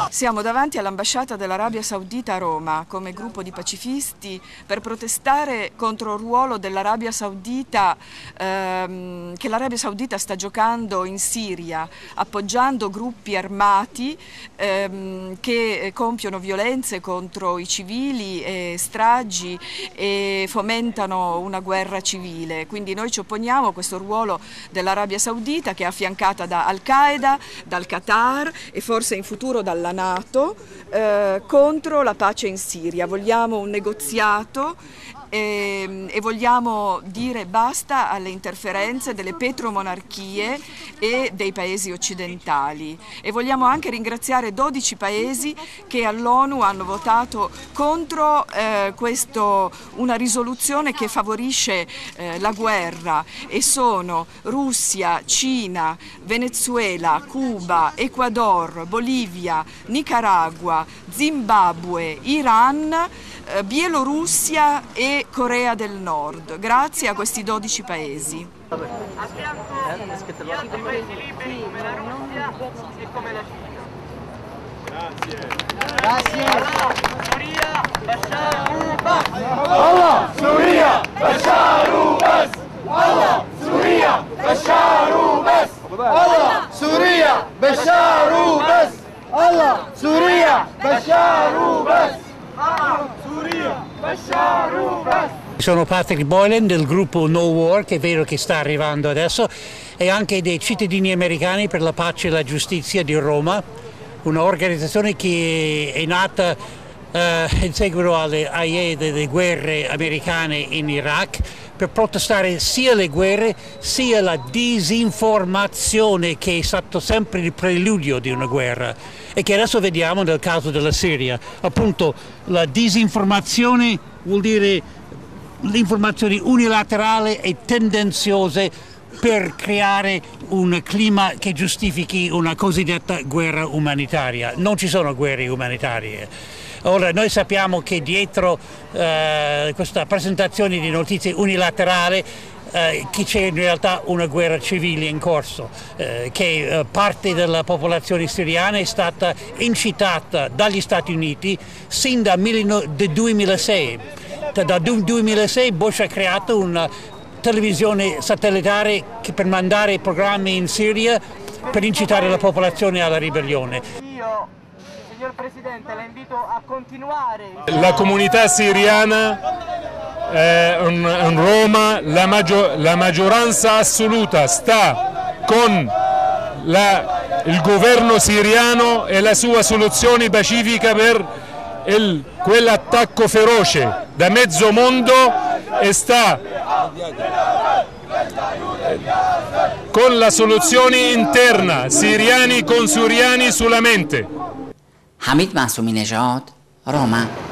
Siamo davanti all'ambasciata dell'Arabia Saudita a Roma come gruppo di pacifisti per protestare contro il ruolo dell'Arabia Saudita che l'Arabia Saudita sta giocando in Siria, appoggiando gruppi armati che compiono violenze contro i civili e stragi e fomentano una guerra civile. Quindi noi ci opponiamo a questo ruolo dell'Arabia Saudita, che è affiancata da Al-Qaeda, dal Qatar e forse in futuro dalla NATO, contro la pace in Siria. Vogliamo un negoziato e vogliamo dire basta alle interferenze delle petromonarchie e dei paesi occidentali, e vogliamo anche ringraziare 12 paesi che all'ONU hanno votato contro una risoluzione che favorisce la guerra, e sono Russia, Cina, Venezuela, Cuba, Ecuador, Bolivia, Nicaragua, Zimbabwe, Iran, Bielorussia e Corea del Nord. Grazie a questi 12 paesi. A fianco gli altri paesi liberi come la Russia e come la Cina. Grazie. Allah, Suria, Basharu Bas. Allah, Suria, Basharu Bas. Allah, Suria, Basharu Bas. Allah, Suria, Basharu Bas. Allah, Suria, Basharu Bas. Sono Patrick Boylan del gruppo No War, che è vero che sta arrivando adesso, e anche dei cittadini americani per la pace e la giustizia di Roma, un'organizzazione che è nata in seguito alle guerre americane in Iraq, per protestare sia le guerre sia la disinformazione, che è stato sempre il preludio di una guerra e che adesso vediamo nel caso della Siria. Appunto, la disinformazione vuol dire l'informazione unilaterale e tendenziose per creare un clima che giustifichi una cosiddetta guerra umanitaria. Non ci sono guerre umanitarie. Ora, noi sappiamo che dietro questa presentazione di notizie unilaterali che c'è in realtà una guerra civile in corso, che parte della popolazione siriana è stata incitata dagli Stati Uniti sin dal 2006. Dal 2006 Bush ha creato una televisione satellitare per mandare programmi in Siria per incitare la popolazione alla ribellione. Signor Presidente, la invito a continuare. La comunità siriana in Roma, la maggioranza assoluta sta con il governo siriano e la sua soluzione pacifica per quell'attacco feroce da mezzo mondo, e sta con la soluzione interna, siriani con siriani solamente. حمید معصومی نژاد، روما.